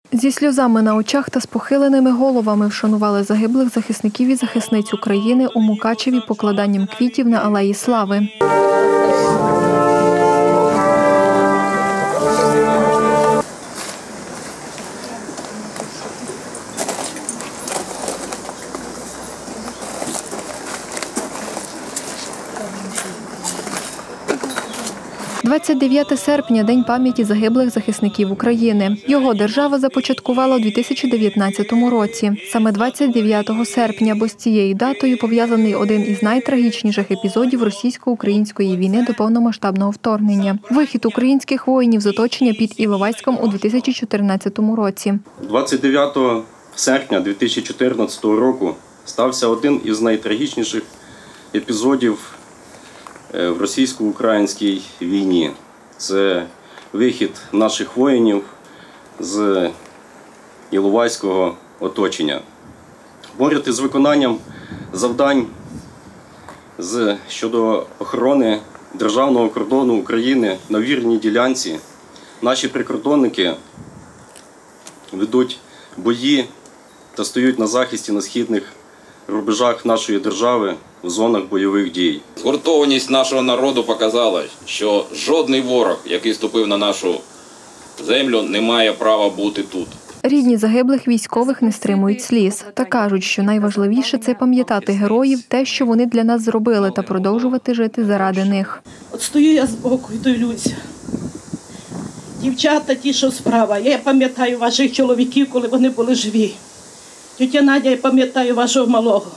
Зі сльозами на очах та з похиленими головами вшанували загиблих захисників і захисниць України у Мукачеві покладанням квітів на Алеї Слави. – 29 серпня – День пам'яті загиблих захисників України. Його держава започаткувала у 2019 році. Саме 29 серпня, бо з цією датою пов'язаний один із найтрагічніших епізодів російсько-української війни до повномасштабного вторгнення – вихід українських воїнів з оточення під Іловайськом у 2014 році. 29 серпня 2014 року стався один із найтрагічніших епізодів в російсько-українській війні. Це вихід наших воїнів з Іловайського оточення. Поряд із виконанням завдань щодо охорони державного кордону України на вірній ділянці, наші прикордонники ведуть бої та стоять на захисті на східних рубежах нашої держави в зонах бойових дій. Згуртованість нашого народу показала, що жодний ворог, який ступив на нашу землю, не має права бути тут. Рідні загиблих військових не стримують сліз та кажуть, що найважливіше – це пам'ятати героїв, те, що вони для нас зробили, та продовжувати жити заради них. От стою я збоку і дивлюся. Дівчата ті, що справа. Я пам'ятаю ваших чоловіків, коли вони були живі. Тетя Надя, я пам'ятаю вашого малого.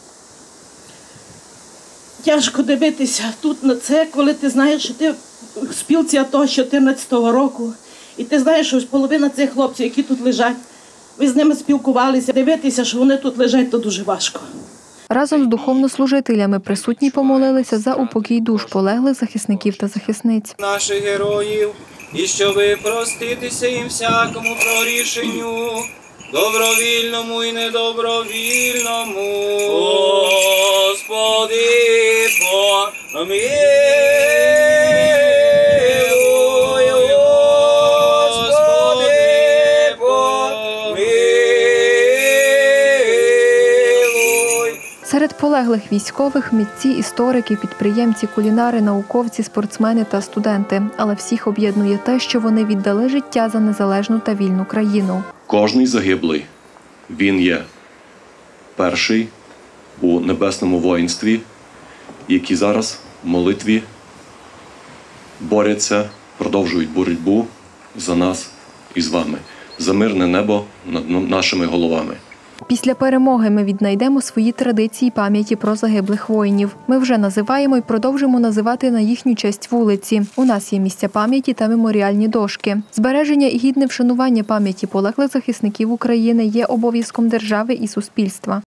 Тяжко дивитися тут на це, коли ти знаєш, що ти в спілці АТО з 2014 року. І ти знаєш, що половина цих хлопців, які тут лежать, ви з ними спілкувалися. Дивитися, що вони тут лежать, то дуже важко. Разом з духовнослужителями присутні помолилися за упокій душ полеглих захисників та захисниць. Наших героїв, і щоб проститися їм всякому прорішенню, добровільному і недобровільному. Господи, помилуй, Господи, помилуй. Серед полеглих військових – митці, історики, підприємці, кулінари, науковці, спортсмени та студенти. Але всіх об'єднує те, що вони віддали життя за незалежну та вільну країну. Кожний загиблий, він є перший у небесному воїнстві, які зараз в молитві борються, продовжують боротьбу за нас і з вами, за мирне небо над нашими головами. Після перемоги ми віднайдемо свої традиції пам'яті про загиблих воїнів. Ми вже називаємо і продовжимо називати на їхню честь вулиці. У нас є місця пам'яті та меморіальні дошки. Збереження і гідне вшанування пам'яті полеглих захисників України є обов'язком держави і суспільства.